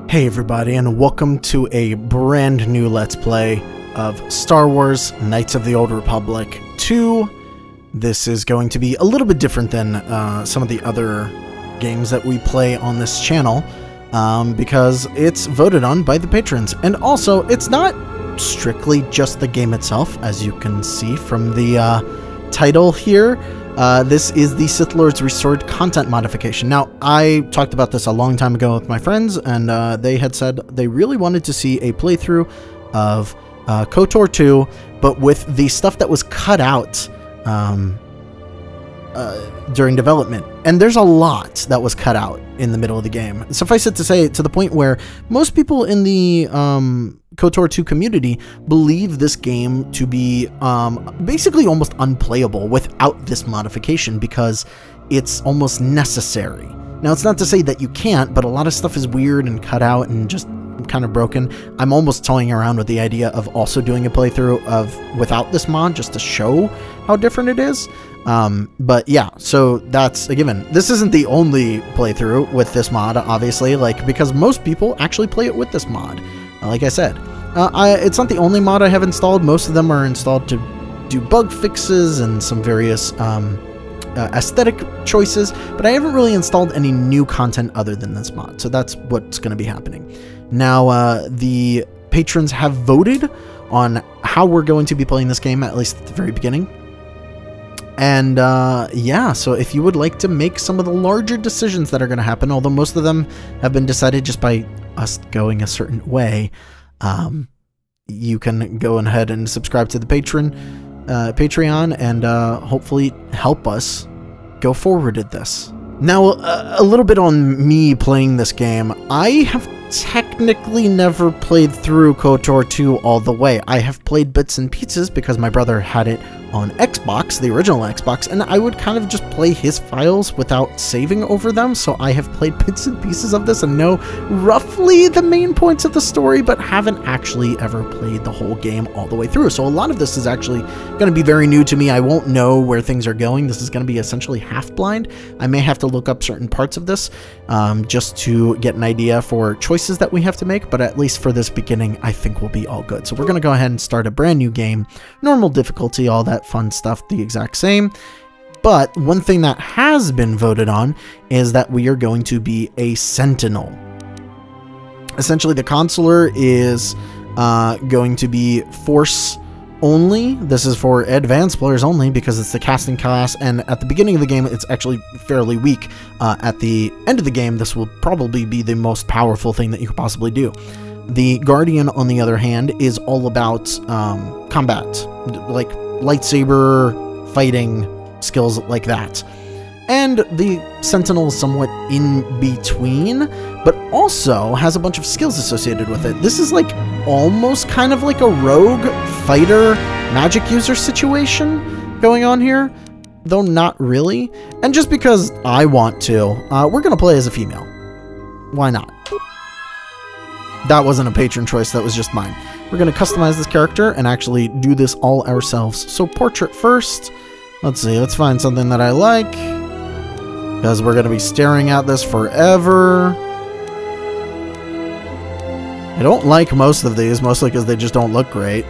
Hey everybody, and welcome to a brand new Let's Play of Star Wars Knights of the Old Republic 2. This is going to be a little bit different than some of the other games that we play on this channel, because it's voted on by the patrons. And also, it's not strictly just the game itself, as you can see from the title here. This is the Sith Lords Restored content modification. Now, I talked about this a long time ago with my friends, and they had said they really wanted to see a playthrough of KOTOR 2, but with the stuff that was cut out during development. And there's a lot that was cut out in the middle of the game. Suffice it to say, to the point where most people in the KOTOR 2 community believe this game to be basically almost unplayable without this modification, because it's almost necessary. Now, it's not to say that you can't, but a lot of stuff is weird and cut out and just kind of broken. I'm almost toying around with the idea of also doing a playthrough of without this mod, just to show how different it is. But yeah, so that's a given. This isn't the only playthrough with this mod, obviously, because most people actually play it with this mod. Like I said, it's not the only mod I have installed. Most of them are installed to do bug fixes and some various aesthetic choices, but I haven't really installed any new content other than this mod, so that's what's going to be happening. Now, the patrons have voted on how we're going to be playing this game, at least at the very beginning. And yeah, so if you would like to make some of the larger decisions that are going to happen, although most of them have been decided just by us going a certain way, you can go ahead and subscribe to the Patreon and hopefully help us go forward at this. Now, a little bit on me playing this game. I have technically never played through KOTOR 2 all the way. I have played bits and pieces because my brother had it on Xbox, the original Xbox, and I would kind of just play his files without saving over them, so I have played bits and pieces of this and know roughly the main points of the story, but haven't actually ever played the whole game all the way through. So a lot of this is actually going to be very new to me. I won't know where things are going. This is going to be essentially half-blind. I may have to look up certain parts of this just to get an idea for choices that we have to make, but at least for this beginning, I think we'll be all good. So we're going to go ahead and start a brand new game, normal difficulty, all that fun stuff, the exact same. But one thing that has been voted on is that we are going to be a Sentinel. Essentially, the Consular is going to be Force only. This is for advanced players only because it's the casting class, and at the beginning of the game it's actually fairly weak. At the end of the game, this will probably be the most powerful thing that you could possibly do. The Guardian, on the other hand, is all about combat, like lightsaber fighting skills like that. And the Sentinel is somewhat in between, but also has a bunch of skills associated with it. This is like almost kind of like a rogue fighter magic user situation going on here, though not really. And just because I want to, we're going to play as a female. Why not? That wasn't a patron choice, that was just mine. We're going to customize this character and actually do this all ourselves. So portrait first. Let's see, let's find something that I like, because we're going to be staring at this forever. I don't like most of these, mostly because they just don't look great.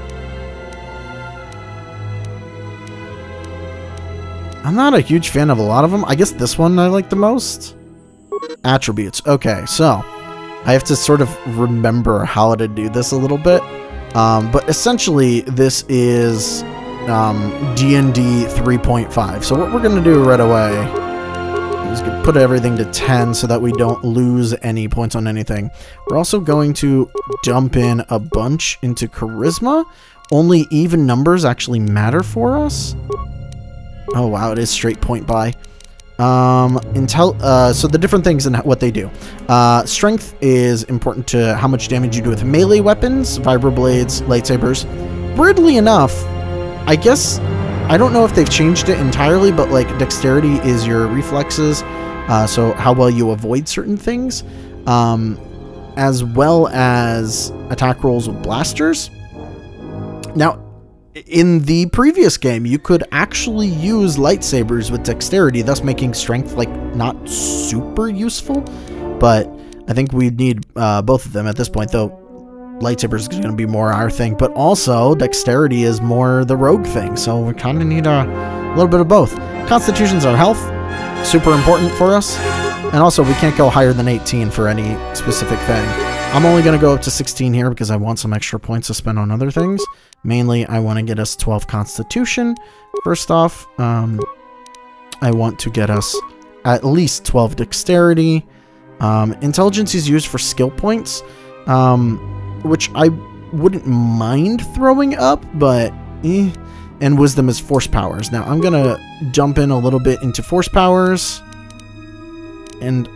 I'm not a huge fan of a lot of them. I guess this one I like the most. Attributes. Okay, so I have to sort of remember how to do this a little bit. But essentially, this is D&D 3.5. So what we're going to do right away is put everything to 10 so that we don't lose any points on anything. We're also going to dump in a bunch into Charisma. Only even numbers actually matter for us. Oh wow, it is straight point buy. So the different things and what they do. Strength is important to how much damage you do with melee weapons, vibroblades, lightsabers. Weirdly enough, I guess, I don't know if they've changed it entirely, but like dexterity is your reflexes, so how well you avoid certain things, as well as attack rolls with blasters. Now, in the previous game, you could actually use lightsabers with dexterity, thus making strength, like, not super useful, but I think we need both of them at this point, though. Lightsaber is going to be more our thing, but also dexterity is more the rogue thing, so we kind of need a little bit of both. Constitution's our health, super important for us, and also we can't go higher than 18 for any specific thing. I'm only going to go up to 16 here because I want some extra points to spend on other things. Mainly, I want to get us 12 Constitution. First off, I want to get us at least 12 Dexterity. Intelligence is used for skill points, which I wouldn't mind throwing up, but eh. And Wisdom is Force Powers. Now, I'm going to jump in a little bit into Force Powers. And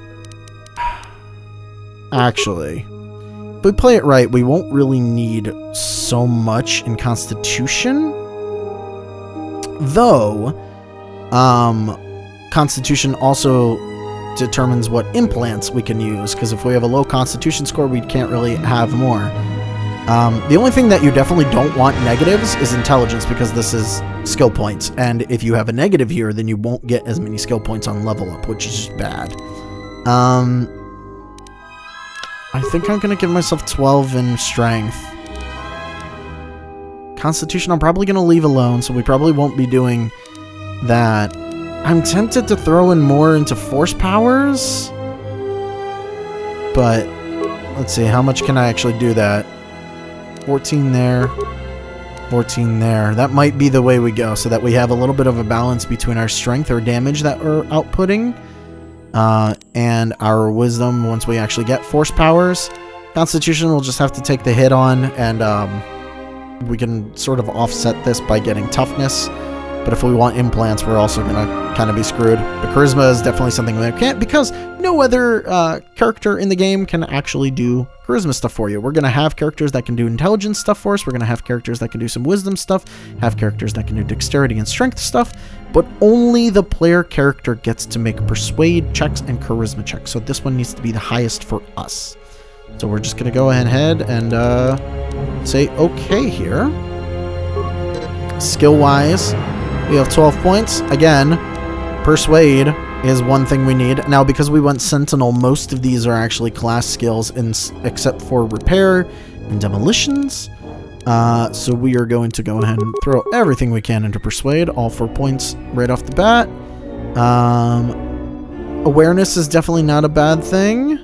actually, if we play it right, we won't really need so much in Constitution. Though, Constitution also determines what implants we can use, because if we have a low Constitution score, we can't really have more. The only thing that you definitely don't want negatives is Intelligence, because this is skill points, and if you have a negative here, then you won't get as many skill points on level up, which is just bad. I think I'm going to give myself 12 in Strength. Constitution I'm probably going to leave alone, so we probably won't be doing that. I'm tempted to throw in more into Force Powers, but let's see, how much can I actually do that? 14 there, 14 there. That might be the way we go, so that we have a little bit of a balance between our strength or damage that we're outputting, and our wisdom once we actually get Force Powers. Constitution will just have to take the hit on, and we can sort of offset this by getting toughness. But if we want implants, we're also going to kind of be screwed. But charisma is definitely something we can't, because no other character in the game can actually do charisma stuff for you. We're going to have characters that can do intelligence stuff for us. We're going to have characters that can do some wisdom stuff, have characters that can do dexterity and strength stuff, but only the player character gets to make persuade checks and charisma checks. So this one needs to be the highest for us. So we're just going to go ahead and say okay here. Skill-wise, we have 12 points. Again, Persuade is one thing we need. Now, because we went Sentinel, most of these are actually class skills, except for Repair and Demolitions. So we are going to go ahead and throw everything we can into Persuade, all 4 points right off the bat. Awareness is definitely not a bad thing.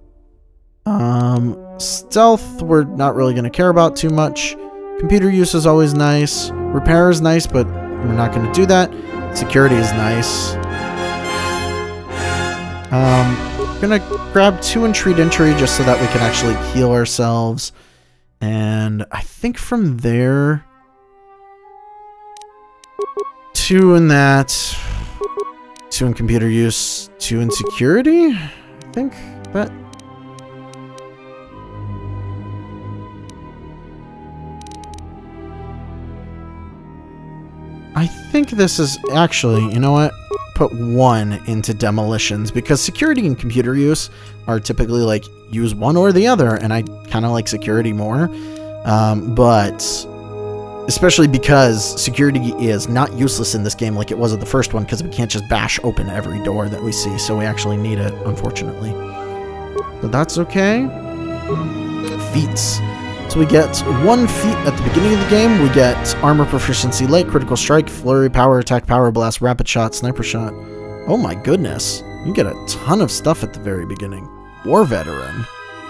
Stealth, we're not really going to care about too much. Computer use is always nice. Repair is nice, but we're not going to do that. Security is nice. We're going to grab 2 in Treat Entry just so that we can actually heal ourselves. And I think from there, 2 in that, 2 in computer use, 2 in security. I think that. I think this is actually, you know what? Put 1 into Demolitions, because security and computer use are typically like use one or the other, and I kind of like security more. But especially because security is not useless in this game like it was in the first one, because we can't just bash open every door that we see, so we actually need it, unfortunately. But that's okay. Feats. So we get 1 feat at the beginning of the game. We get Armor Proficiency, Light, Critical Strike, Flurry, Power Attack, Power Blast, Rapid Shot, Sniper Shot. Oh my goodness. You get a ton of stuff at the very beginning. War Veteran.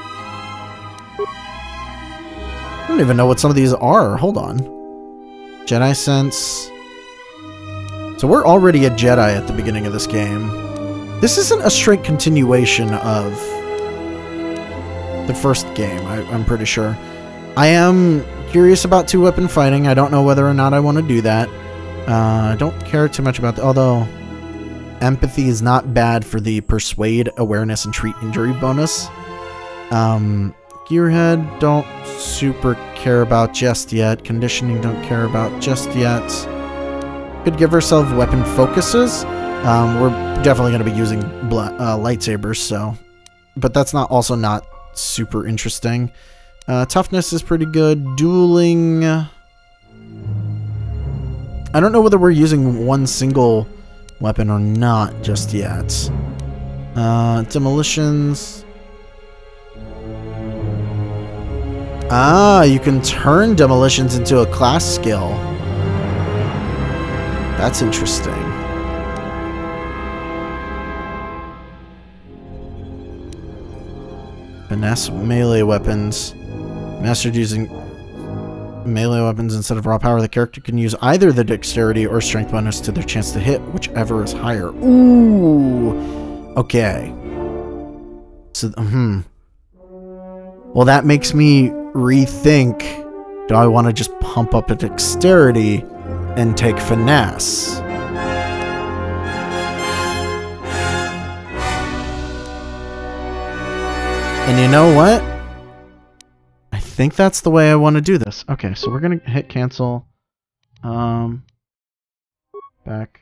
I don't even know what some of these are. Hold on. Jedi Sense. So we're already a Jedi at the beginning of this game. This isn't a straight continuation of the first game, I'm pretty sure. I am curious about 2-weapon fighting. I don't know whether or not I want to do that. I don't care too much about that, although Empathy is not bad for the Persuade, Awareness, and Treat Injury bonus. Gearhead, don't super care about just yet. Conditioning, don't care about just yet. Could give ourselves weapon focuses. We're definitely going to be using lightsabers, so... But that's also not super interesting. Toughness is pretty good. Dueling... I don't know whether we're using one single weapon or not just yet. Demolitions... Ah, you can turn demolitions into a class skill. That's interesting. Finesse melee weapons. Mastered using melee weapons instead of raw power. The character can use either the dexterity or strength bonus to their chance to hit, whichever is higher. Ooh. Okay. So, Well, that makes me rethink. Do I want to just pump up a dexterity and take finesse? And you know what? I think that's the way I want to do this. Okay, so we're going to hit cancel. Back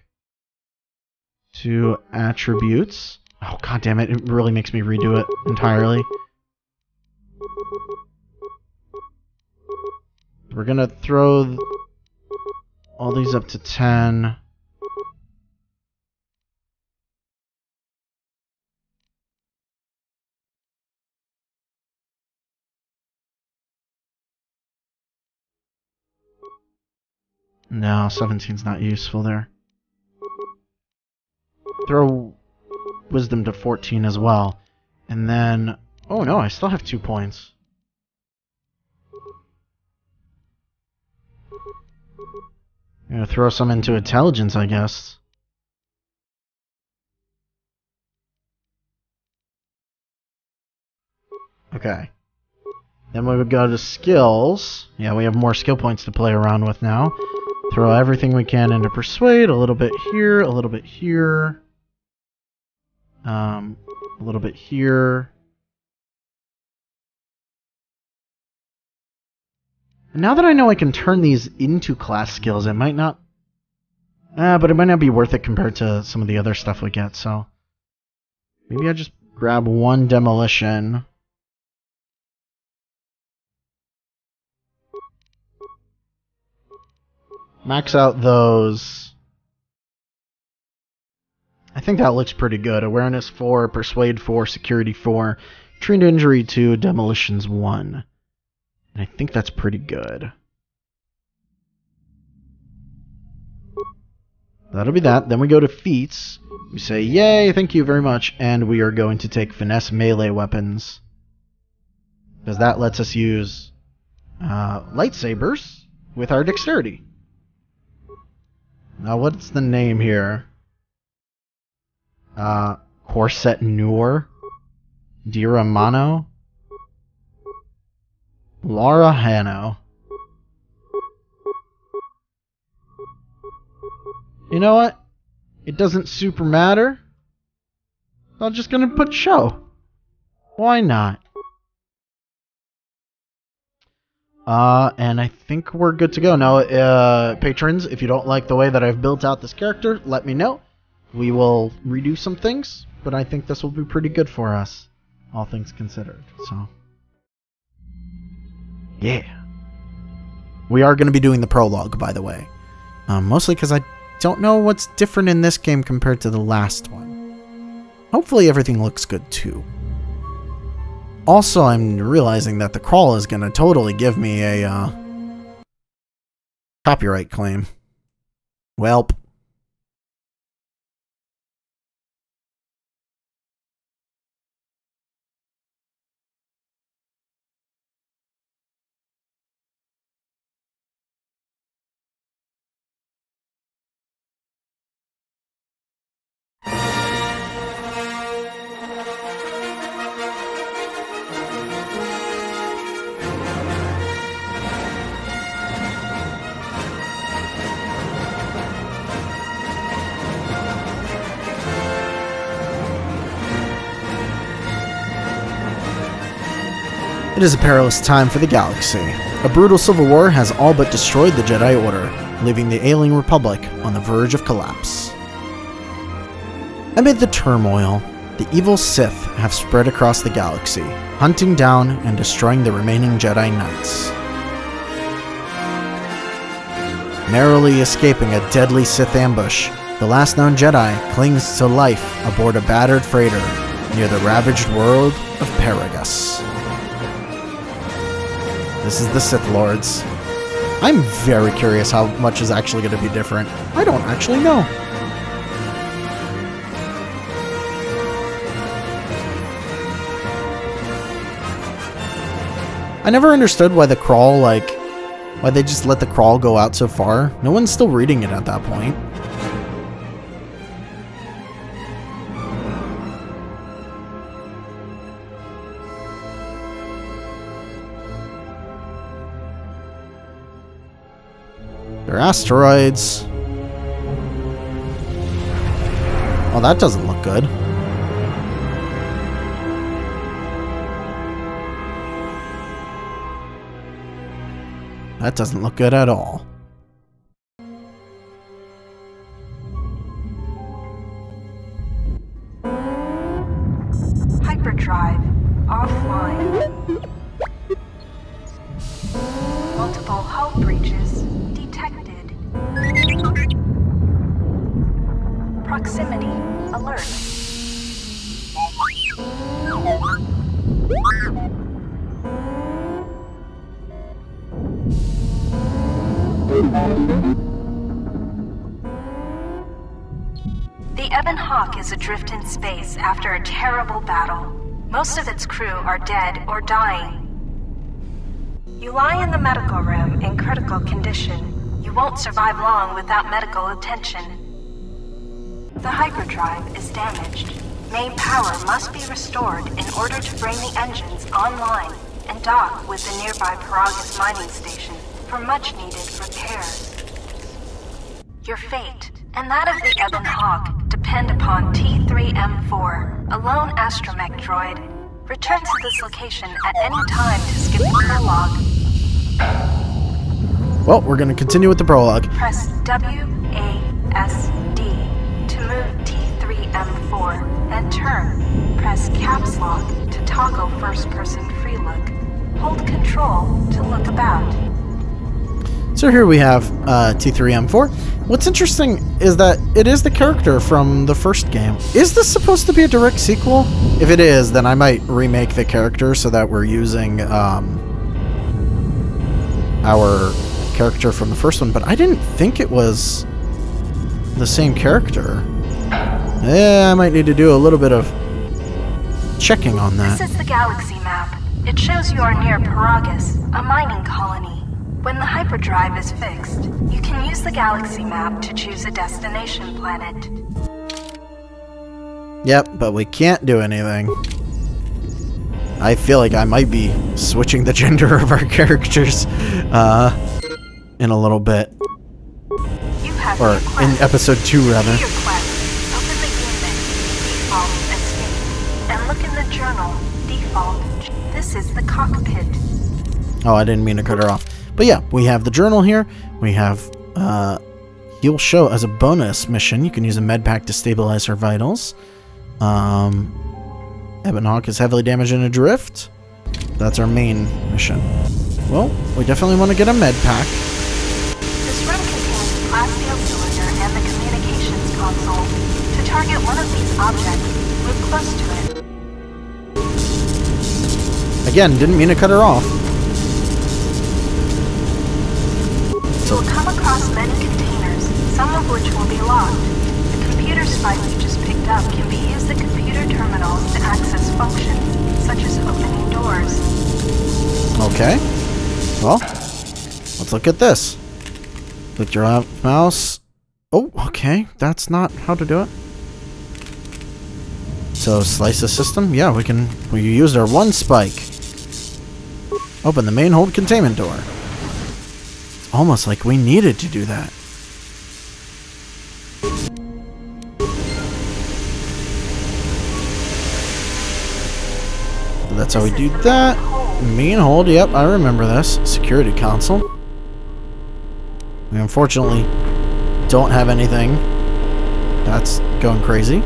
to attributes. Oh, god damn it. It really makes me redo it entirely. We're going to throw all these up to 10. No, 17's not useful there. Throw wisdom to 14 as well. And then... Oh no, I still have 2 points. I'm gonna throw some into intelligence, I guess. Okay. Then we would go to skills. Yeah, we have more skill points to play around with now. Throw everything we can into persuade. A little bit here, a little bit here. A little bit here. And now that I know I can turn these into class skills, it might not... but it might not be worth it compared to some of the other stuff we get, so... Maybe I just grab 1 demolition. Max out those. I think that looks pretty good. Awareness 4, Persuade 4, Security 4, Trained Injury 2, Demolitions 1. And I think that's pretty good. That'll be that. Then we go to feats. We say, yay, thank you very much. And we are going to take Finesse melee weapons. Because that lets us use lightsabers with our dexterity. Now, what's the name here? Corset Noor? Dira Mano? Laura Hanno. You know what? It doesn't super matter. I'm just gonna put show. Why not? And I think we're good to go. Now, patrons, if you don't like the way that I've built out this character, let me know. We will redo some things, but I think this will be pretty good for us, all things considered. So, yeah. We are going to be doing the prologue, by the way. Mostly because I don't know what's different in this game compared to the last one. Hopefully everything looks good, too. Also, I'm realizing that the crawl is going to totally give me a copyright claim. Welp. It is a perilous time for the galaxy. A brutal civil war has all but destroyed the Jedi Order, leaving the Alien Republic on the verge of collapse. Amid the turmoil, the evil Sith have spread across the galaxy, hunting down and destroying the remaining Jedi Knights. Narrowly escaping a deadly Sith ambush, the last known Jedi clings to life aboard a battered freighter near the ravaged world of Paragus. This is the Sith Lords. I'm very curious how much is actually going to be different. I don't actually know. I never understood why the crawl, like, why they just let the crawl go out so far. No one's still reading it at that point. They're asteroids. Oh, that doesn't look good. That doesn't look good at all. Hyperdrive offline. Multiple hull breaches detected. Proximity alert. The Ebon Hawk is adrift in space after a terrible battle. Most of its crew are dead or dying. You lie in the medical room in critical condition. You won't survive long without medical attention. The hyperdrive is damaged. Main power must be restored in order to bring the engines online and dock with the nearby Peragus mining station for much-needed repairs. Your fate, and that of the Ebon Hawk, depend upon T3M4, a lone astromech droid. Return to this location at any time to skip the prologue. Well, we're going to continue with the prologue. Press WASD to move T3M4 and turn. Press caps lock to toggle first-person free look. Hold control to look about. So here we have T3M4. What's interesting is that it is the character from the first game. Is this supposed to be a direct sequel? If it is, then I might remake the character so that we're using our character from the first one, but I didn't think it was the same character. Yeah, I might need to do a little bit of checking on that. This is the galaxy map. It shows you are near Peragus, a mining colony. When the hyperdrive is fixed, you can use the galaxy map to choose a destination planet. Yep, but we can't do anything. I feel like I might be switching the gender of our characters in a little bit. You have or in episode 2, rather. Open the unit, default escape, and look in the journal, default. This is the cockpit. Oh, I didn't mean to cut her off. But yeah, we have the journal here. We have, he'll show as a bonus mission. You can use a med pack to stabilize her vitals. Ebon Hawk is heavily damaged and adrift. That's our main mission. Well, we definitely want to get a med pack. This room contains the plasteel cylinder and the communications console. To target one of these objects, move close to it. Again, didn't mean to cut her off. You will come across many containers, some of which will be locked. The computer spike you just picked up can be used at computer terminals to access functions, such as opening doors. Okay. Well, let's look at this. Click your mouse. Oh, okay. That's not how to do it. So, slice the system. Yeah, we used our one spike. Open the main hold containment door. Almost like we needed to do that. That's how we do that. Main hold, yep, I remember this. Security console. We unfortunately don't have anything. That's going crazy.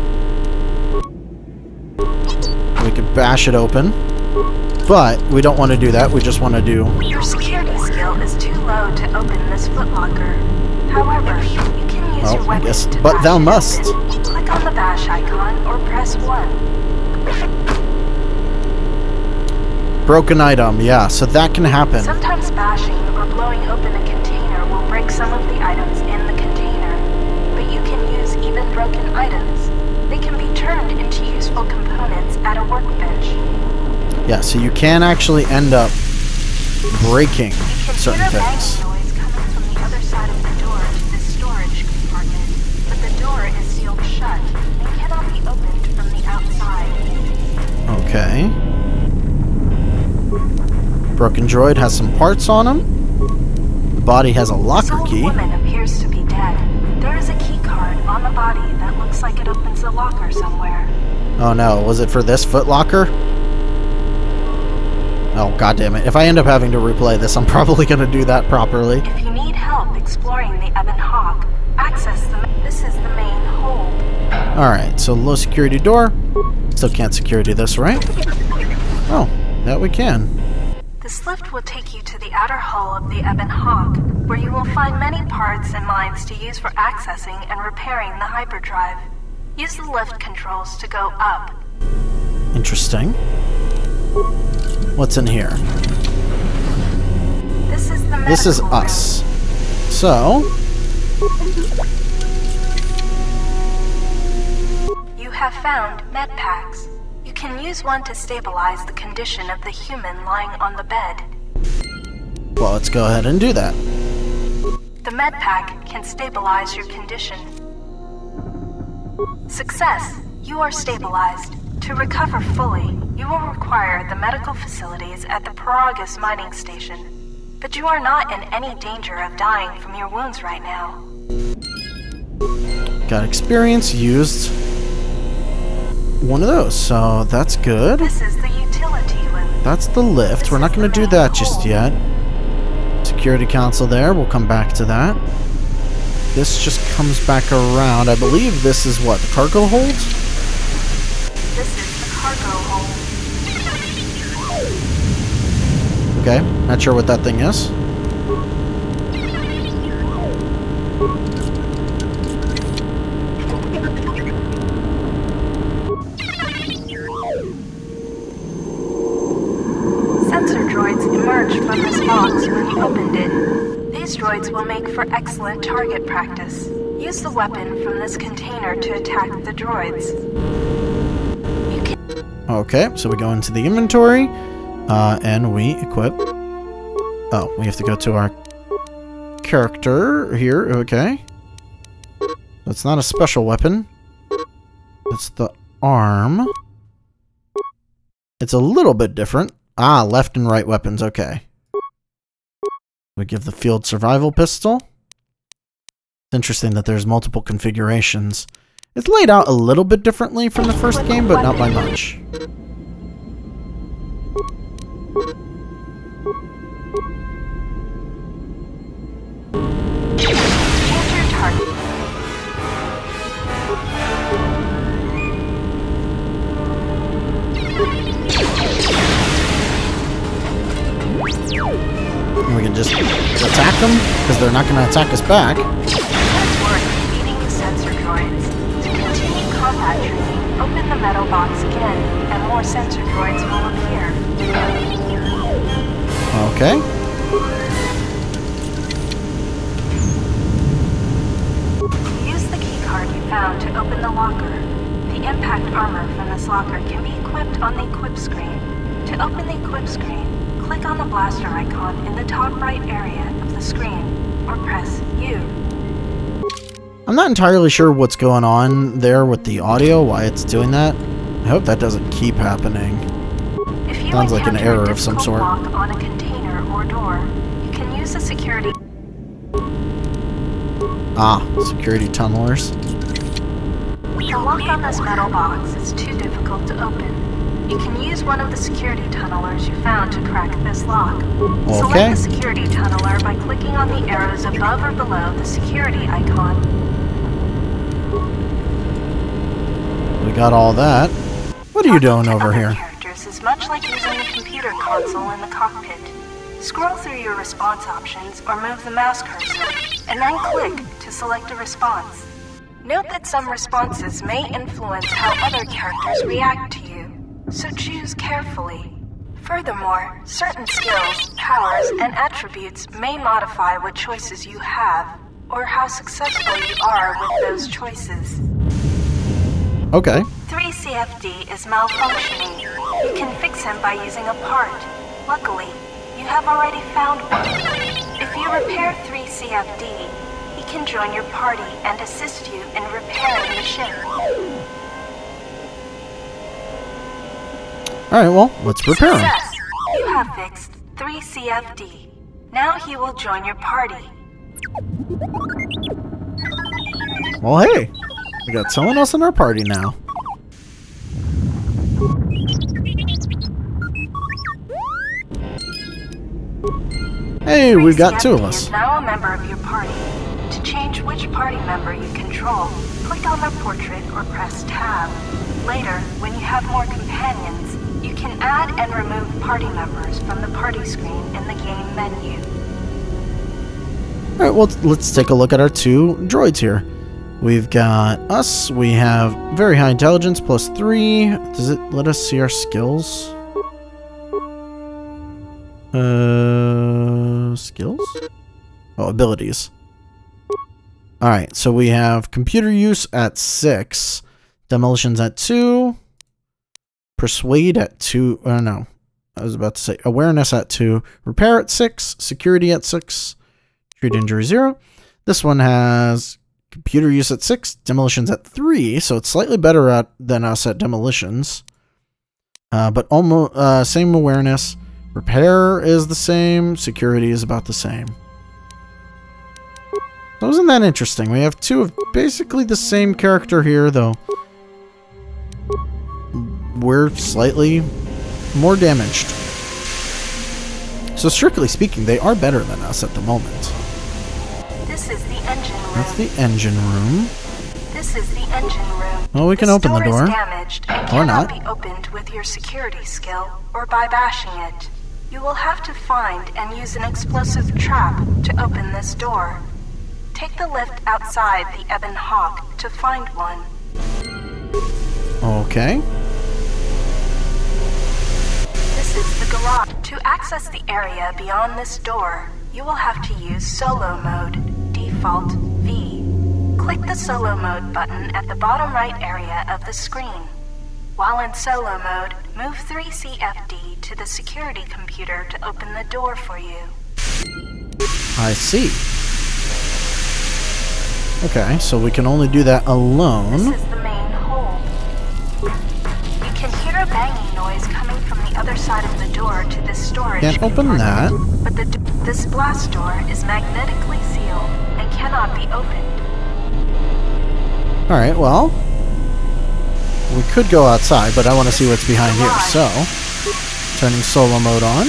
We could bash it open. But we don't want to do that. We just want to do... Your security skill is too low to open this footlocker. However, you can use your weapon to but thou must. Open. Click on the bash icon or press 1. Broken item, yeah, so that can happen. Sometimes bashing or blowing open a container will break some of the items in the container, but you can use even broken items. They can be turned into useful components at a workbench. Yeah, so you can actually end up breaking certain You can hear a things. banging noise coming from the other side of the door to this storage compartment, but the door is sealed shut and cannot be opened from the outside. Okay. Broken droid has some parts on him. The body has a This locker old key. woman appears to be dead. There is a key card on the body that looks like it opens a locker somewhere. Oh no, was it for this foot locker? Oh god damn it. If I end up having to replay this, I'm probably going to do that properly. If you need help exploring the Ebon Hawk, access this is the main hold. Alright, so low security door. Still can't security this, right? Oh, that we can. This lift will take you to the outer hull of the Ebon Hawk, where you will find many parts and lines to use for accessing and repairing the hyperdrive. Use the lift controls to go up. Interesting. What's in here? This is the This is medical room. us. So, You have found med packs. You can use one to stabilize the condition of the human lying on the bed. well, let's go ahead and do that. The med pack can stabilize your condition. Success! You are stabilized. To recover fully, you will require the medical facilities at the Paragus mining station. But you are not in any danger of dying from your wounds right now. Got experience, used one of those, so that's good. This is the utility loop. That's the lift. We're not going to do that just yet. Security console there. We'll come back to that. This just comes back around. I believe this is what? The cargo hold? This is the cargo hold. Okay. Not sure what that thing is. Sensor droids emerged from this box when you opened it. These droids will make for excellent target practice. Use the weapon from this container to attack the droids. You can Okay, so we go into the inventory, and we equip. Oh, we have to go to our character here. Okay. That's not a special weapon. It's the arm. It's a little bit different. Ah, left and right weapons. Okay. We give the field survival pistol. It's interesting that there's multiple configurations. It's laid out a little bit differently from the first game, but not by much. change your target. And we can just attack them, because they're not going to attack us back. Good work defeating the sensor droids. To continue combat training, open the metal box again, and more sensor droids will appear. Okay. Use the keycard you found to open the locker. The impact armor from this locker can be equipped on the equip screen. To open the equip screen, click on the blaster icon in the top right area of the screen, or press U. I'm not entirely sure what's going on there with the audio, why it's doing that. I hope that doesn't keep happening. If you Sounds like an encounter error a of some difficult sort. lock on a container or door, you can use the security. Ah, security tunnelers. The lock on this metal box is too difficult to open. You can use one of the security tunnelers you found to crack this lock. Okay. Select the security tunneler by clicking on the arrows above or below the security icon. We got all that. What are you doing over Other here? characters is much like using the computer console in the cockpit. Scroll through your response options or move the mouse cursor, and then click to select a response. Note that some responses may influence how other characters react to you, so choose carefully. Furthermore, certain skills, powers, and attributes may modify what choices you have, or how successful you are with those choices. Okay. 3CFD is malfunctioning. You can fix him by using a part. Luckily, you have already found one. If you repair 3CFD, he can join your party and assist you in repairing the ship. Alright, well, let's repair him. Success! You have fixed 3CFD. Now he will join your party. Well, hey, we got someone else in our party now. Hey, we've got two of us. Is now a member of your party. To change which party member you control, click on their portrait or press Tab. Later, when you have more companions, you can add and remove party members from the party screen in the game menu. Alright, well, let's take a look at our two droids here. We've got us. We have very high intelligence, +3. Does it let us see our skills? Skills? Oh, abilities. Alright, so we have computer use at 6, demolitions at 2, persuade at 2, no, I was about to say awareness at 2, repair at 6, security at 6, treat injury 0. This one has computer use at 6, demolitions at 3, so it's slightly better than us at demolitions, but almost same awareness. Repair is the same, security is about the same. So isn't that interesting? We have two of basically the same character here, though we're slightly more damaged. So strictly speaking, they are better than us at the moment. This is the engine room. That's the engine room. This is the engine room. Well, we can open the door. Is damaged and or not. Cannot be opened with your security skill or by bashing it. You will have to find and use an explosive trap to open this door. Take the lift outside the Ebon Hawk to find one. Okay. This is the garage. To access the area beyond this door, you will have to use solo mode, default V. Click the solo mode button at the bottom right area of the screen. While in solo mode, move 3CFD to the security computer to open the door for you. I see. Okay, so we can only do that alone. This is the main hold. You can hear a banging noise coming from the other side of the door to this storage Can't open that. But this blast door is magnetically sealed and cannot be opened. Alright, well, we could go outside, but I want to see what's behind here. So, turning solo mode on.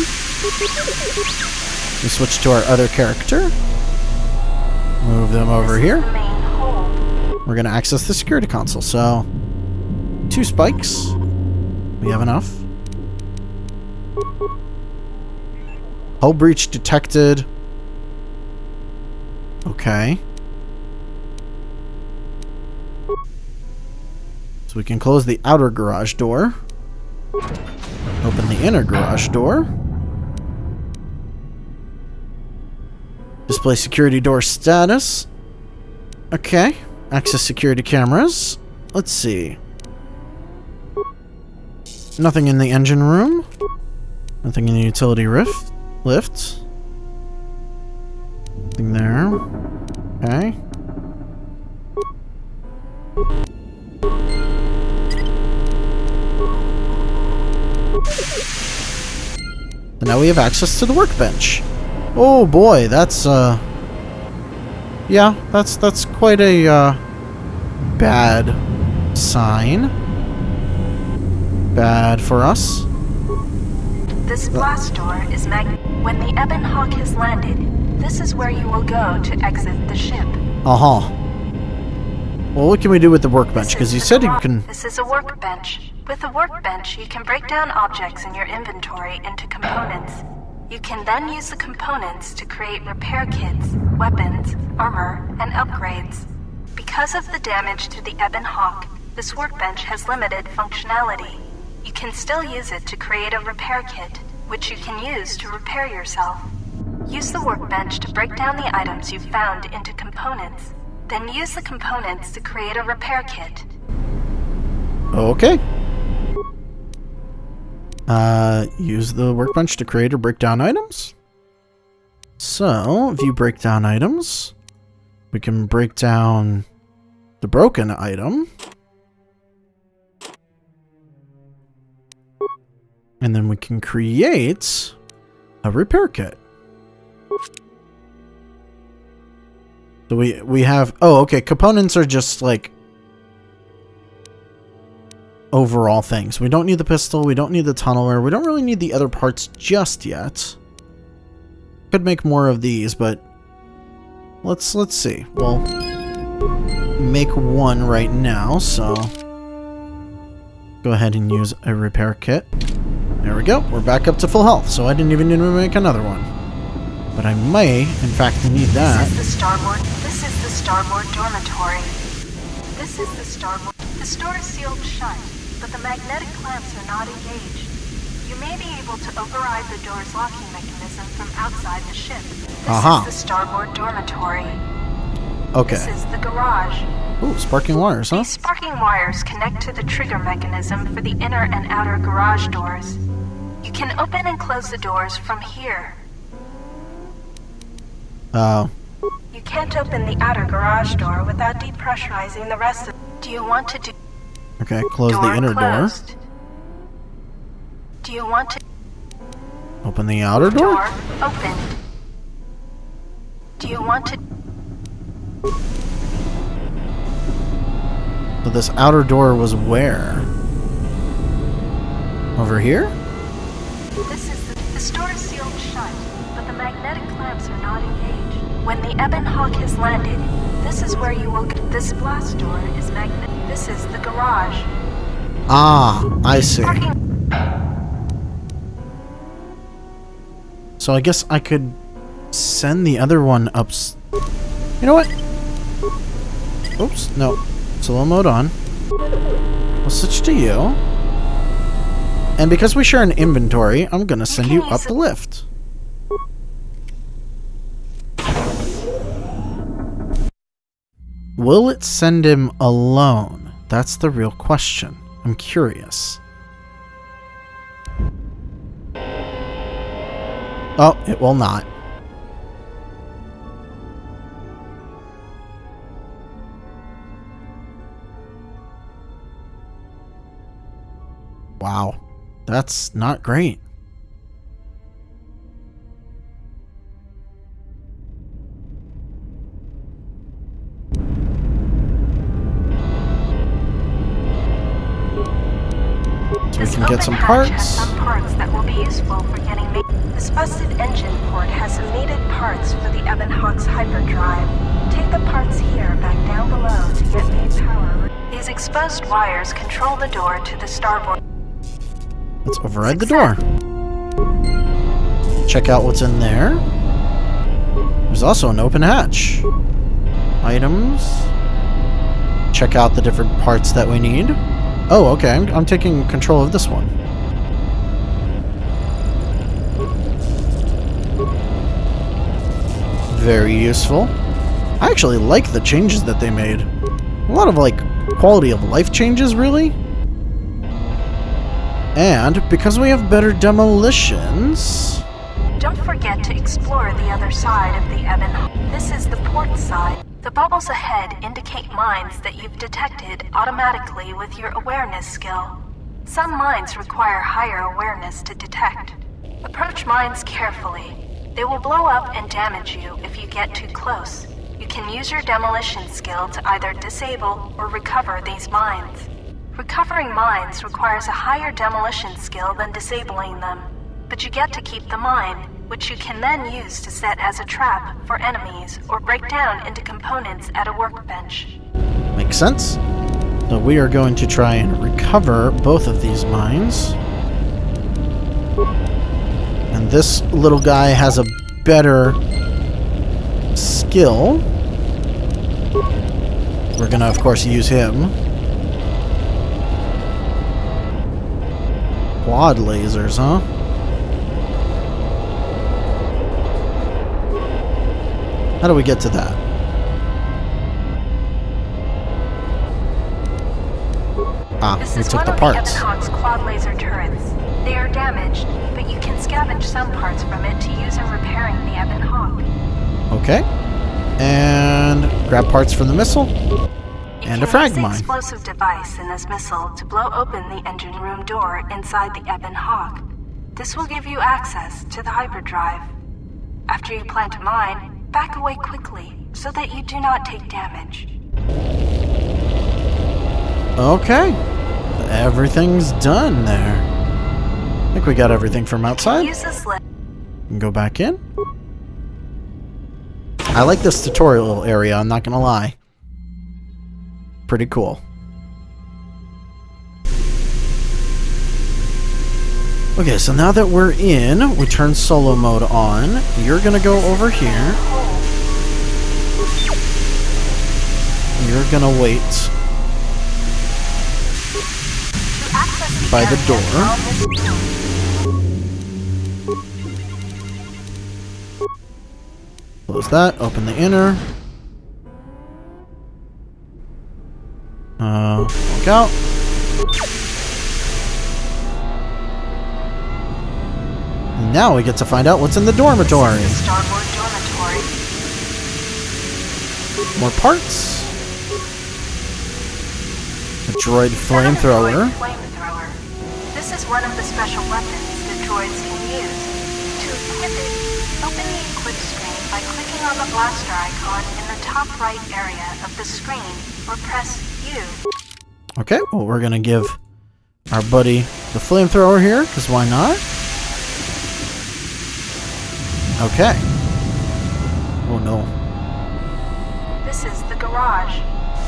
We switch to our other character. Move them over here. We're going to access the security console. So, 2 spikes. We have enough. Hull breach detected. Okay. So we can close the outer garage door. Open the inner garage door. Display security door status. Okay. Access security cameras. Let's see. Nothing in the engine room. Nothing in the utility lift. Nothing there. Okay. So now we have access to the workbench. Oh boy, that's yeah, that's quite a bad sign. Bad for us. This blast door is when the Ebon Hawk has landed, this is where you will go to exit the ship. Uh-huh. Well, what can we do with the workbench? Because you said you can... This is a workbench. With a workbench, you can break down objects in your inventory into components. You can then use the components to create repair kits, weapons, armor, and upgrades. Because of the damage to the Ebon Hawk, this workbench has limited functionality. you can still use it to create a repair kit, which you can use to repair yourself. Use the workbench to break down the items you've found into components. Then use the components to create a repair kit. Okay. Use the workbench to create or break down items. So, if you break down items, we can break down the broken item. And then we can create a repair kit. So we have... Oh, okay. Components are just, like, overall things. We don't need the pistol. We don't need the tunneler. We don't really need the other parts just yet. Could make more of these, but... Let's see. We'll make one right now, so... Go ahead and use a repair kit. There we go. We're back up to full health, so I didn't even need to make another one. But I may, in fact, need that. This is the starboard dormitory. This is the starboard. The store is sealed shut, but the magnetic clamps are not engaged. You may be able to override the door's locking mechanism from outside the ship. This is the starboard dormitory. Okay. This is the garage. Ooh, sparking wires, huh? These sparking wires connect to the trigger mechanism for the inner and outer garage doors. You can open and close the doors from here. Oh. You can't open the outer garage door without depressurizing the rest of it. Do you want to do... Okay, close the inner door. Do you want to... Open the outer door? Door opened. Do you want to... So this outer door was where? Over here? This is the store is sealed shut, but the magnetic clamps are not engaged. When the Ebon Hawk has landed, this is where you will get... This blast door is magnetic. This is the garage. Ah, I see. So I guess I could send the other one up... You know what? Oops, no. Slow mode on. We'll switch to you. And because we share an inventory, I'm gonna send you up the lift. Will it send him alone? That's the real question. I'm curious. Oh, it will not. Wow. That's not great. So we can get some parts. Has some parts that will be useful for getting made. This busted engine port has some needed parts for the Ebon Hawk's hyperdrive. Take the parts here back down below to get main power. These exposed wires control the door to the starboard. Let's override the door. Check out what's in there. There's also an open hatch. Items. Check out the different parts that we need. Oh, okay. I'm taking control of this one. Very useful. I actually like the changes that they made. A lot of, like, quality of life changes, really. And because we have better demolitions... Don't forget to explore the other side of the Ebon Hawk. This is the port side. The bubbles ahead indicate mines that you've detected automatically with your awareness skill. Some mines require higher awareness to detect. Approach mines carefully. They will blow up and damage you if you get too close. You can use your demolition skill to either disable or recover these mines. Recovering mines requires a higher demolition skill than disabling them, but you get to keep the mine, which you can then use to set as a trap for enemies or break down into components at a workbench. Makes sense. So we are going to try and recover both of these mines. And this little guy has a better skill. We're gonna, of course, use him. Quad lasers, huh? How do we get to that? Ah, we took the parts. This is one of the Ebon Hawk's quad laser turrets. They are damaged, but you can scavenge some parts from it to use in repairing the Ebon Hawk. Okay. And grab parts from the missile. And a frag mine. You can use the explosive device in this missile to blow open the engine room door inside the Ebon Hawk. This will give you access to the hyperdrive. After you plant a mine, back away quickly so that you do not take damage. Okay. Everything's done there. I think we got everything from outside. Use this lift. Go back in. I like this tutorial area, I'm not gonna lie. Pretty cool. Okay, so now that we're in, we turn solo mode on. You're gonna go over here. You're gonna wait by the door. Close that, open the inner. Walk out. Now we get to find out what's in the dormitory. Starboard dormitory. More parts. A droid flamethrower. This is one of the special weapons the droids can use. To equip it, open the equip screen by clicking on the blaster icon in the top right area of the screen, or press U. Okay, well we're gonna give our buddy the flamethrower here, because why not? Okay. Oh no. This is the garage.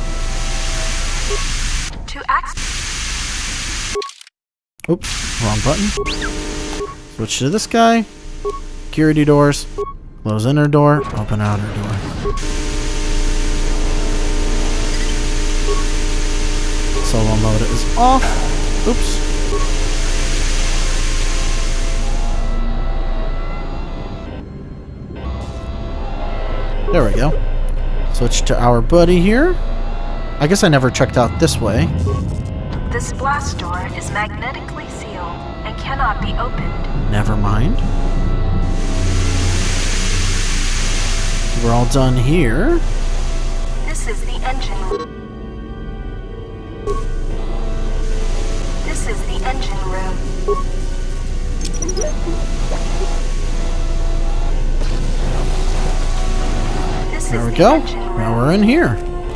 To access... Oops, wrong button. Switch to this guy. Security doors. Close inner door, open outer door. Solo mode is off. Oops. There we go. Switch to our buddy here. I guess I never checked out this way. This blast door is magnetically sealed and cannot be opened. Never mind. We're all done here. This is the engine room. This is the engine room. There we go. Now we're in here.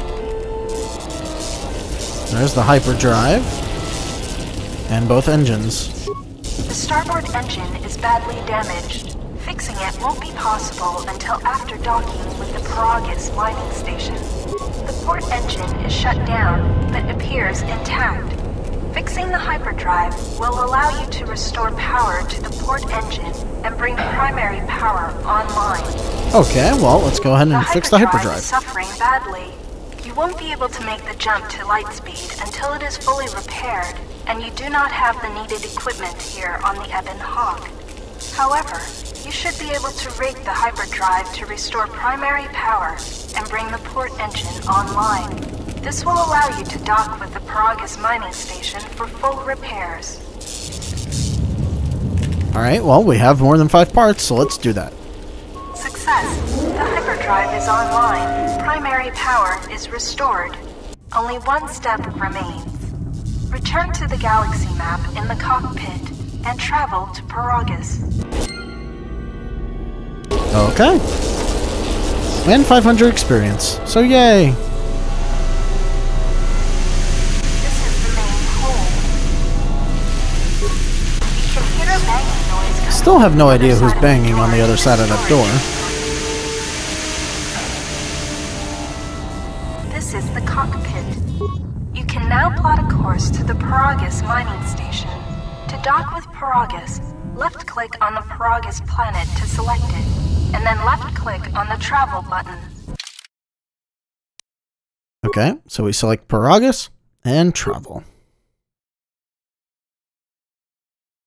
There's the hyperdrive. And both engines. The starboard engine is badly damaged. Fixing it won't be possible until after docking with the Peragus mining station. The port engine is shut down, but appears intact. Fixing the hyperdrive will allow you to restore power to the port engine and bring primary power online. Okay, well, let's go ahead and fix the hyperdrive. Is suffering badly. You won't be able to make the jump to light speed until it is fully repaired, and you do not have the needed equipment here on the Ebon Hawk. However, you should be able to rig the hyperdrive to restore primary power and bring the port engine online. This will allow you to dock with the Peragus mining station for full repairs. Alright, well, we have more than 5 parts, so let's do that. Success. The hyperdrive is online. Primary power is restored. Only one step remains. Return to the galaxy map in the cockpit and travel to Peragus. Okay. And 500 experience. So yay! This is the main hold. You can hear a banging noise coming Still have no from the idea other who's side of banging on the door other to side of that door. This is the cockpit. You can now plot a course to the Peragus mining station. To dock with Peragus, left-click on the Peragus planet to select it, and then left-click on the travel button. Okay, so we select Peragus and travel.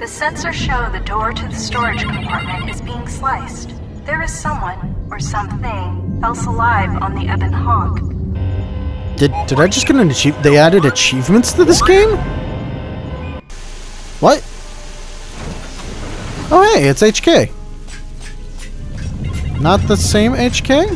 The sensors show the door to the storage compartment is being sliced. There is someone, or something, else alive on the Ebon Hawk. Did I just get an achievement? They added achievements to this game? What? Oh hey, it's HK. Not the same HK?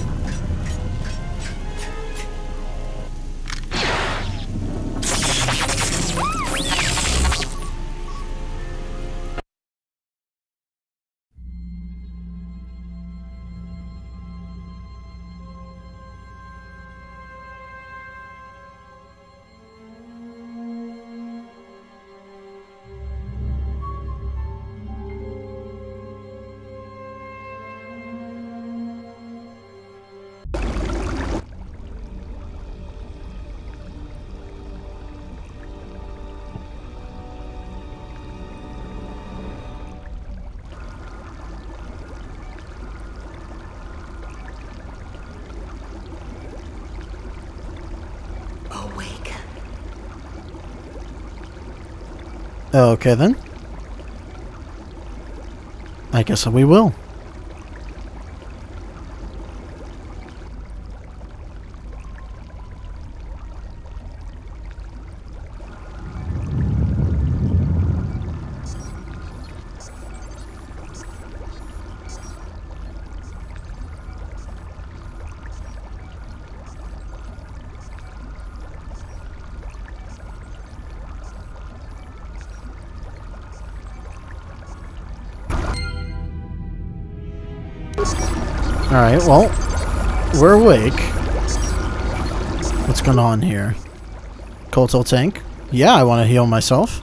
Okay then. I guess we will. Alright, well, we're awake. What's going on here? Kotal tank? Yeah, I want to heal myself.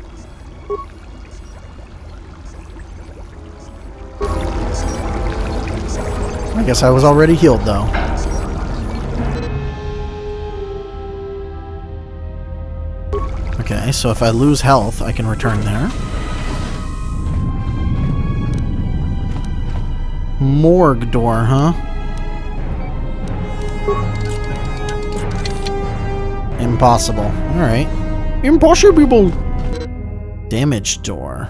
I guess I was already healed, though. Okay, so if I lose health, I can return there. Morgue door, huh? Impossible. Alright. Impossible! Damage door.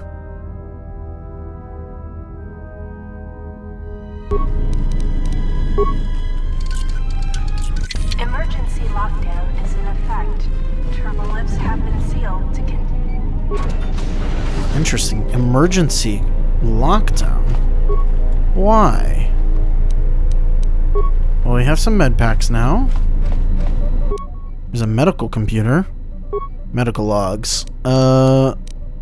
Emergency lockdown is in effect. Turbolifts have been sealed to Interesting. Emergency lockdown. Why? Well, we have some med packs now. There's a medical computer. Medical logs. So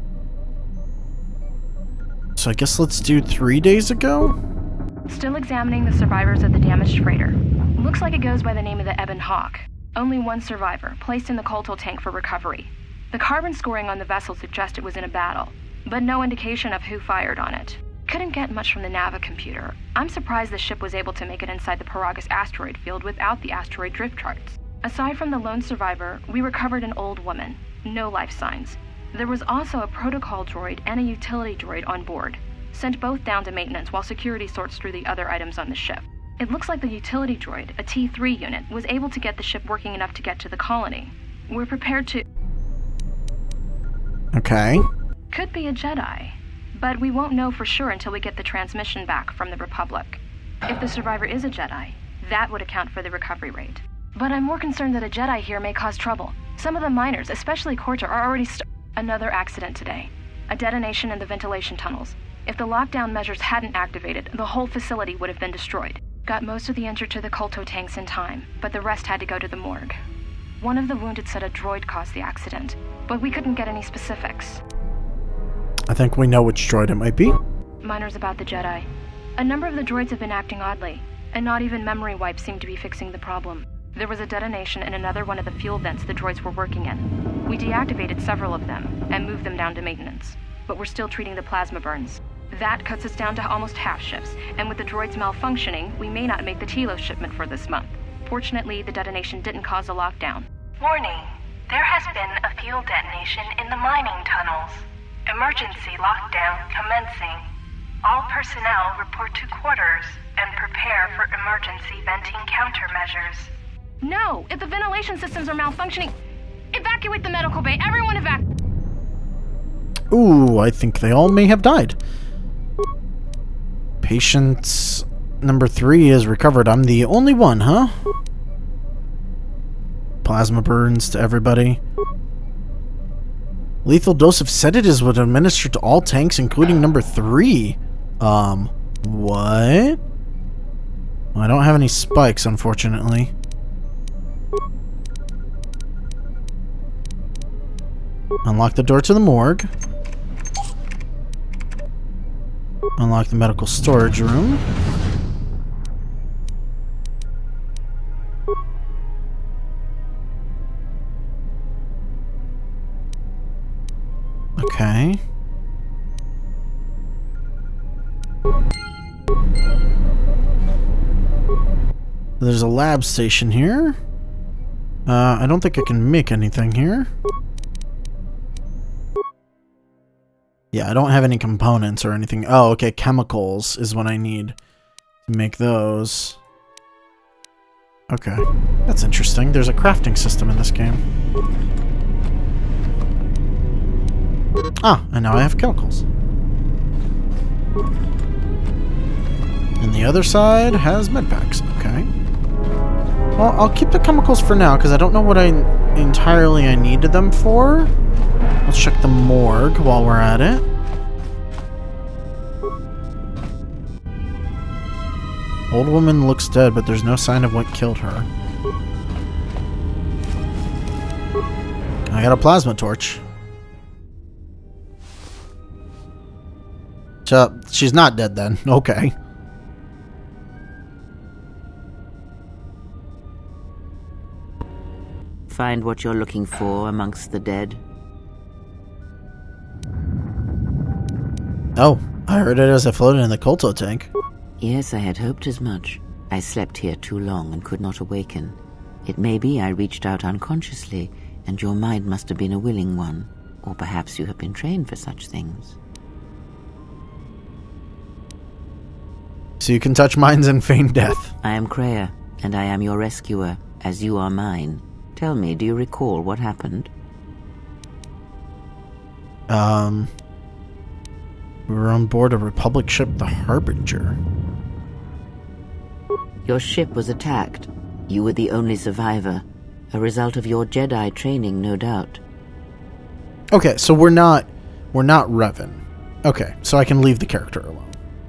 I guess let's do 3 days ago? Still examining the survivors of the damaged freighter. Looks like it goes by the name of the Ebon Hawk. Only one survivor, placed in the Kotal tank for recovery. The carbon scoring on the vessel suggests it was in a battle, but no indication of who fired on it. Couldn't get much from the Nava computer. I'm surprised the ship was able to make it inside the Paragus asteroid field without the asteroid drift charts. Aside from the lone survivor, we recovered an old woman. No life signs. There was also a protocol droid and a utility droid on board. Sent both down to maintenance while security sorts through the other items on the ship. It looks like the utility droid, a T3 unit, was able to get the ship working enough to get to the colony. We're prepared to... Okay. Could be a Jedi. But we won't know for sure until we get the transmission back from the Republic. If the survivor is a Jedi, that would account for the recovery rate. But I'm more concerned that a Jedi here may cause trouble. Some of the miners, especially Corta, are already Another accident today. A detonation in the ventilation tunnels. If the lockdown measures hadn't activated, the whole facility would have been destroyed. Got most of the injured to the Kolto tanks in time, but the rest had to go to the morgue. One of the wounded said a droid caused the accident, but we couldn't get any specifics. I think we know which droid it might be. Miners about the Jedi. A number of the droids have been acting oddly, and not even memory wipes seem to be fixing the problem. There was a detonation in another one of the fuel vents the droids were working in. We deactivated several of them, and moved them down to maintenance. But we're still treating the plasma burns. That cuts us down to almost half shifts, and with the droids malfunctioning, we may not make the Telos shipment for this month. Fortunately, the detonation didn't cause a lockdown. Warning. There has been a fuel detonation in the mining tunnels. Emergency lockdown commencing. All personnel report to quarters and prepare for emergency venting countermeasures. No! If the ventilation systems are malfunctioning, evacuate the medical bay. Everyone evacuate. Ooh, I think they all may have died. Patient number 3 is recovered. I'm the only one, huh? Plasma burns to everybody. Lethal dose of sedatives was administered to all tanks, including number 3. What? Well, I don't have any spikes, unfortunately. Unlock the door to the morgue. Unlock the medical storage room. Okay. There's a lab station here. I don't think I can make anything here. Yeah, I don't have any components or anything. Oh, okay, chemicals is what I need to make those. Okay, that's interesting. There's a crafting system in this game. Ah, and now I have chemicals. And the other side has medpacks. Okay. Well, I'll keep the chemicals for now, because I don't know what I needed them for. Let's check the morgue while we're at it. Old woman looks dead, but there's no sign of what killed her. I got a plasma torch. So, she's not dead then. Okay. Find what you're looking for amongst the dead. Oh, I heard it as I floated in the Kolto tank. Yes, I had hoped as much. I slept here too long and could not awaken. It may be I reached out unconsciously, and your mind must have been a willing one. Or perhaps you have been trained for such things. So you can touch minds and feign death. I am Kreia, and I am your rescuer, as you are mine. Tell me, do you recall what happened? We were on board a Republic ship, the Harbinger. Your ship was attacked. You were the only survivor. A result of your Jedi training, no doubt. Okay, so we're not Revan. Okay, so I can leave the character alone.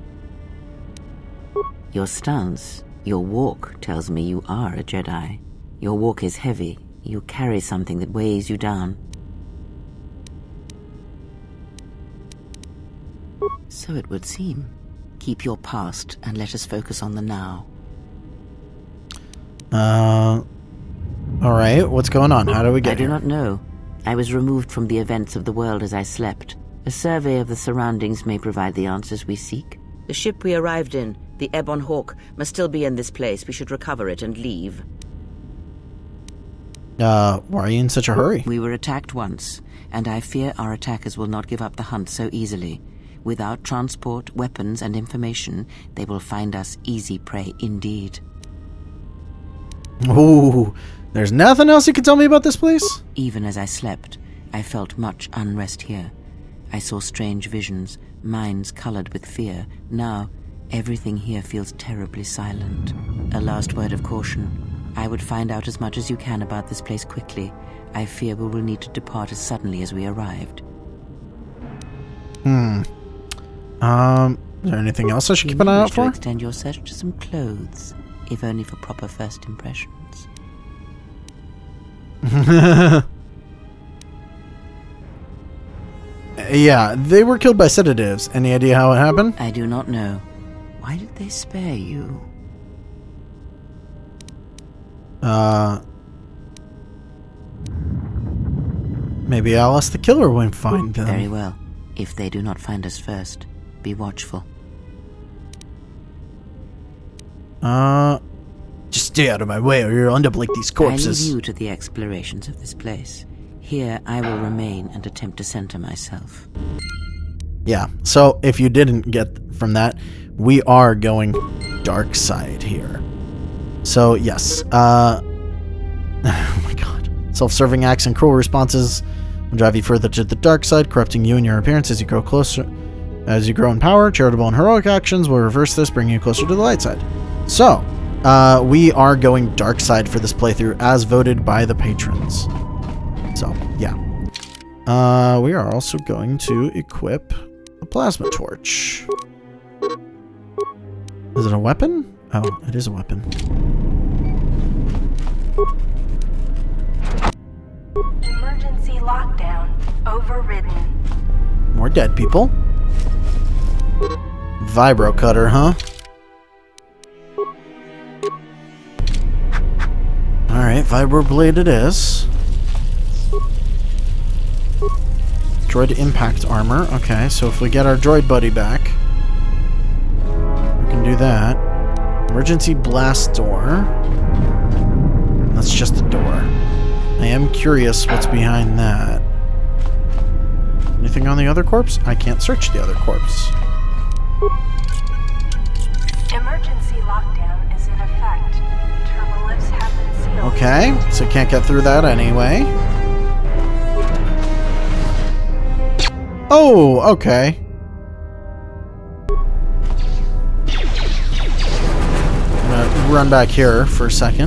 Your stance, your walk tells me you are a Jedi. Your walk is heavy. You carry something that weighs you down. So it would seem. Keep your past and let us focus on the now. Alright, what's going on? How do we get here? I do not know. I was removed from the events of the world as I slept. A survey of the surroundings may provide the answers we seek. The ship we arrived in, the Ebon Hawk, must still be in this place. We should recover it and leave. Why are you in such a hurry? We were attacked once, and I fear our attackers will not give up the hunt so easily. Without transport, weapons, and information, they will find us easy prey indeed. Ooh, there's nothing else you can tell me about this place? Even as I slept, I felt much unrest here. I saw strange visions, minds colored with fear. Now, everything here feels terribly silent. A last word of caution. I would find out as much as you can about this place quickly. I fear we will need to depart as suddenly as we arrived. Is there anything else I should keep an eye out for? To extend your search to some clothes, if only for proper first impressions. Yeah, they were killed by sedatives. Any idea how it happened? I do not know. Why did they spare you? Maybe I'll ask the killer when we find them. Very well. If they do not find us first, be watchful. Just stay out of my way or you'll end up like these corpses. I leave you to the explorations of this place. Here, I will remain and attempt to center myself. Yeah, so if you didn't get from that, we are going dark side here. So, yes, oh my god. Self-serving acts and cruel responses will drive you further to the dark side, corrupting you and your appearance as you grow closer. As you grow in power, charitable and heroic actions will reverse this, bringing you closer to the light side. So, we are going dark side for this playthrough, as voted by the patrons. So, yeah. We are also going to equip a plasma torch. Is it a weapon? Oh, it is a weapon. Emergency lockdown overridden. More dead people. Vibro cutter, huh? Alright, vibro blade it is. Droid impact armor. Okay, so if we get our droid buddy back, we can do that. Emergency blast door. That's just a door. I am curious what's behind that. Anything on the other corpse? I can't search the other corpse. Emergency lockdown is in effect. Turbo lifts have been sealed. Okay, so can't get through that anyway. Oh, okay. I'm gonna run back here for a second.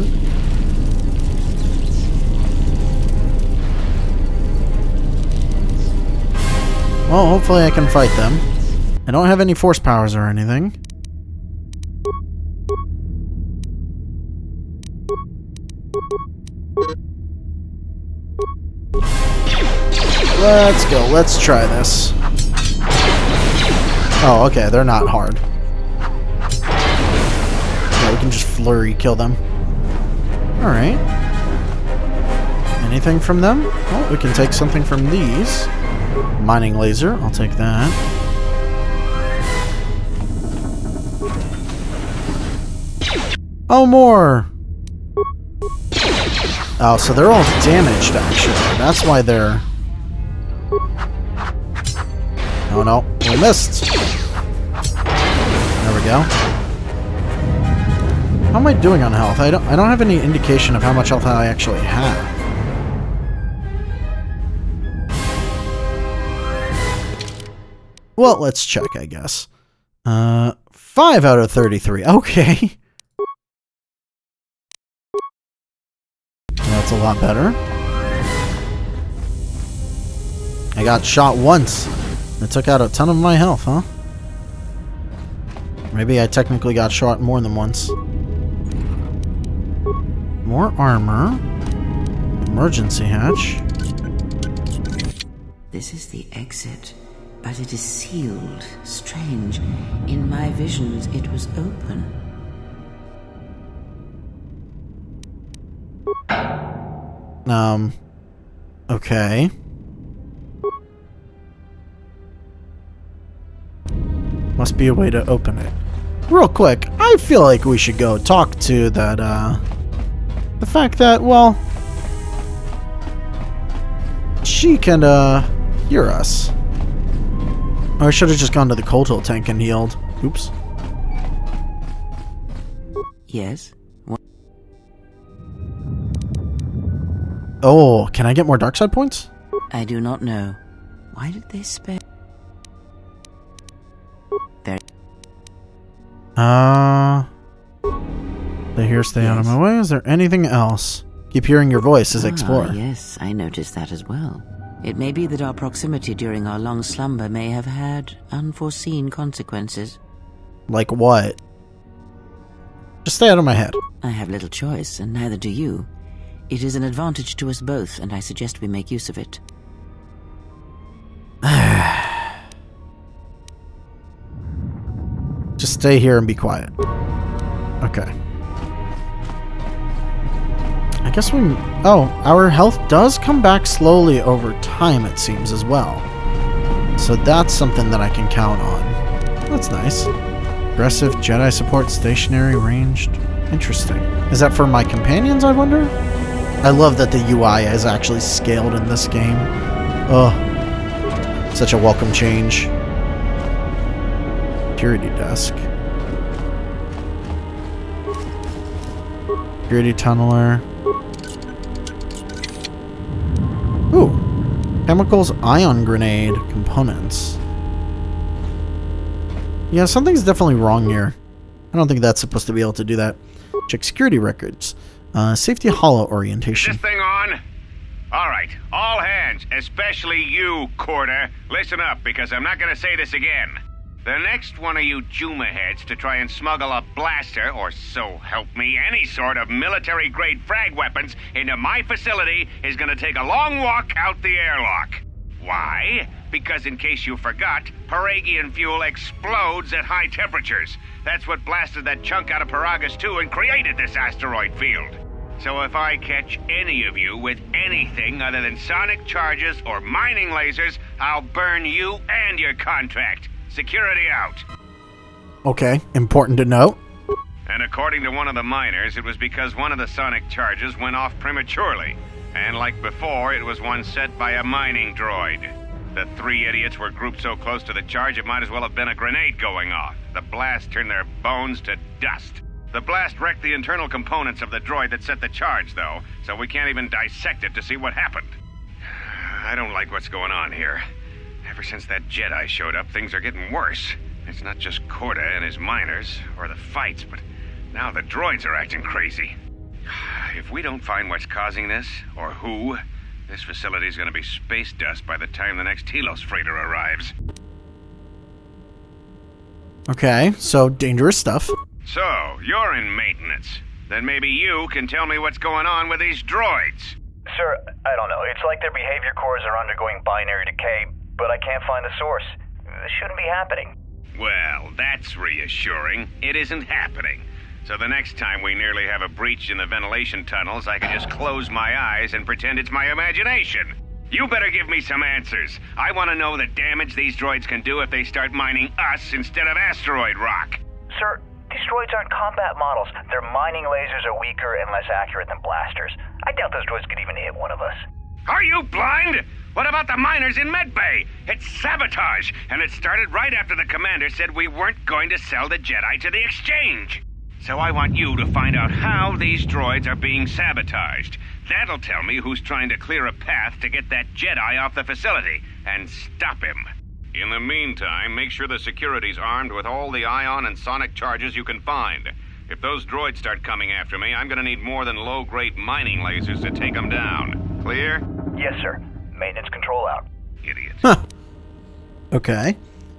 Well, hopefully I can fight them. I don't have any force powers or anything. Let's go. Let's try this. Oh, okay. They're not hard. Yeah, we can just flurry kill them. Alright. Anything from them? Oh, we can take something from these. Mining laser. I'll take that. Oh, more! Oh, so they're all damaged, actually. That's why they're... Oh, no. We missed! There we go. How am I doing on health? I don't have any indication of how much health I actually have. Well, let's check, I guess. 5 out of 33. Okay. That's a lot better. I got shot once. It took out a ton of my health, huh? Maybe I technically got shot more than once. More armor. Emergency hatch. This is the exit, but it is sealed. Strange. In my visions, it was open. Okay. Must be a way to open it. Real quick, I feel like we should go talk to that, the fact that, well, she can, hear us. Or I should have just gone to the Kolto tank and healed. Oops. Yes? Oh, can I get more dark side points? I do not know. Why did they spare... There. They hear stay out of my way. Is there anything else? Keep hearing your voice as I explore. Yes, I noticed that as well. It may be that our proximity during our long slumber may have had unforeseen consequences. Like what? Just stay out of my head. I have little choice, and neither do you. It is an advantage to us both, and I suggest we make use of it. Just stay here and be quiet. Okay. I guess we... Oh, our health does come back slowly over time, it seems, as well. So that's something that I can count on. That's nice. Aggressive, Jedi support, stationary, ranged. Interesting. Is that for my companions, I wonder? I love that the UI is actually scaled in this game. Oh, such a welcome change. Security desk. Security tunneler. Ooh. Chemicals, ion grenade, components. Yeah, something's definitely wrong here. I don't think that's supposed to be able to do that. Check security records. Safety hollow orientation. This thing on? Alright, all hands, especially you, Corda. Listen up, because I'm not gonna say this again. The next one of you Juma heads to try and smuggle a blaster, or so help me, any sort of military-grade frag weapons into my facility is gonna take a long walk out the airlock. Why? Because in case you forgot, Paragian fuel explodes at high temperatures. That's what blasted that chunk out of Paragus 2 and created this asteroid field. So if I catch any of you with anything other than sonic charges or mining lasers, I'll burn you and your contract. Security out. Okay, important to note. And according to one of the miners, it was because one of the sonic charges went off prematurely. And like before, it was one set by a mining droid. The three idiots were grouped so close to the charge, it might as well have been a grenade going off. The blast turned their bones to dust. The blast wrecked the internal components of the droid that set the charge, though, so we can't even dissect it to see what happened. I don't like what's going on here. Ever since that Jedi showed up, things are getting worse. It's not just Corda and his miners, or the fights, but now the droids are acting crazy. If we don't find what's causing this, or who, this facility's gonna be space dust by the time the next Telos freighter arrives. Okay, so dangerous stuff. So, you're in maintenance. Then maybe you can tell me what's going on with these droids. Sir, I don't know. It's like their behavior cores are undergoing binary decay, but I can't find the source. This shouldn't be happening. Well, that's reassuring. It isn't happening. So the next time we nearly have a breach in the ventilation tunnels, I can just close my eyes and pretend it's my imagination. You better give me some answers. I want to know the damage these droids can do if they start mining us instead of asteroid rock. Sir, these droids aren't combat models. Their mining lasers are weaker and less accurate than blasters. I doubt those droids could even hit one of us. Are you blind? What about the miners in Medbay? It's sabotage, and it started right after the commander said we weren't going to sell the Jedi to the exchange. So I want you to find out how these droids are being sabotaged. That'll tell me who's trying to clear a path to get that Jedi off the facility, and stop him. In the meantime, make sure the security's armed with all the ion and sonic charges you can find. If those droids start coming after me, I'm gonna need more than low-grade mining lasers to take them down. Clear? Yes, sir. Maintenance control out. Idiot. Huh. Okay.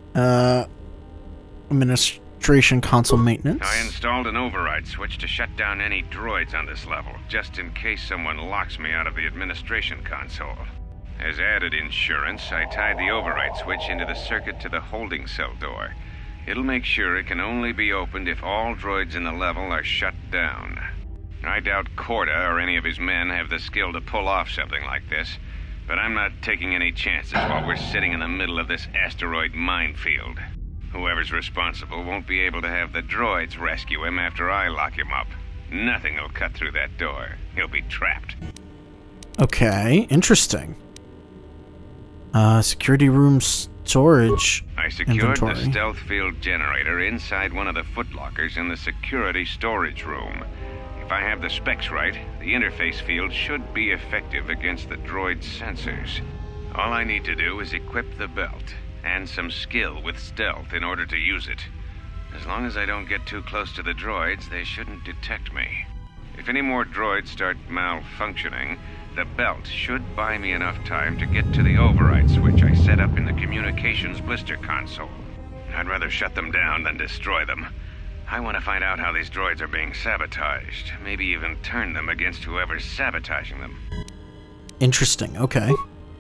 Administration console maintenance. I installed an override switch to shut down any droids on this level, just in case someone locks me out of the administration console. As added insurance, I tied the override switch into the circuit to the holding cell door. It'll make sure it can only be opened if all droids in the level are shut down. I doubt Corda or any of his men have the skill to pull off something like this, but I'm not taking any chances while we're sitting in the middle of this asteroid minefield. Whoever's responsible won't be able to have the droids rescue him after I lock him up. Nothing will cut through that door. He'll be trapped. Okay, interesting. Security room storage I secured inventory. the stealth field generator inside one of the footlockers in the security storage room. If I have the specs right, the interface field should be effective against the droid's sensors. All I need to do is equip the belt, and some skill with stealth in order to use it. As long as I don't get too close to the droids, they shouldn't detect me. If any more droids start malfunctioning, the belt should buy me enough time to get to the override switch I set up in the communications blister console. I'd rather shut them down than destroy them. I want to find out how these droids are being sabotaged, maybe even turn them against whoever's sabotaging them. Interesting, okay.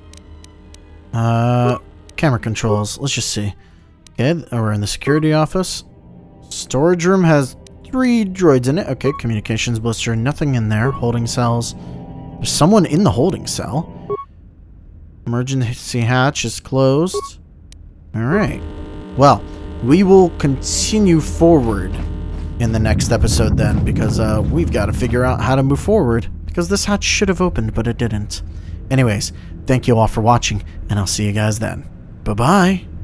Camera controls, let's just see. Okay, we're in the security office. Storage room has 3 droids in it. Okay, communications blister, nothing in there. Holding cells. There's someone in the holding cell. Emergency hatch is closed. Alright. Well, we will continue forward in the next episode then, because we've got to figure out how to move forward, because this hatch should have opened, but it didn't. Anyways, thank you all for watching, and I'll see you guys then. Bye-bye.